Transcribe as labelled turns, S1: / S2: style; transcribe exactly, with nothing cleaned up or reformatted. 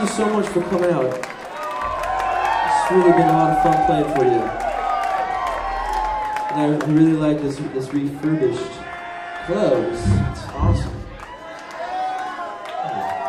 S1: you so much for coming out. It's really been a lot of fun playing for you. And I really like this, this refurbished clothes. It's awesome.